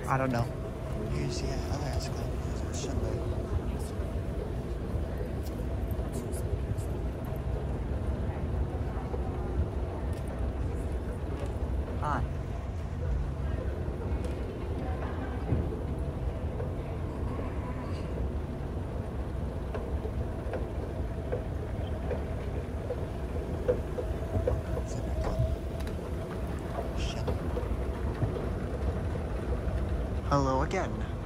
I don't know. Here's, yeah, Alaska. Sunday. Hi. Hello again.